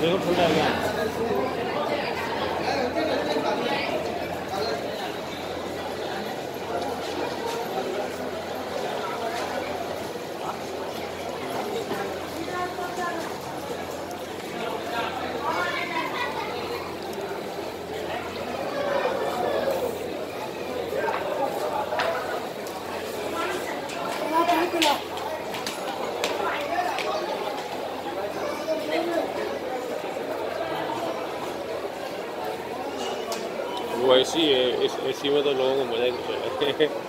देखो ठंडा गया। वो ऐसी है, इस एसी में तो लोगों को मजा ही नहीं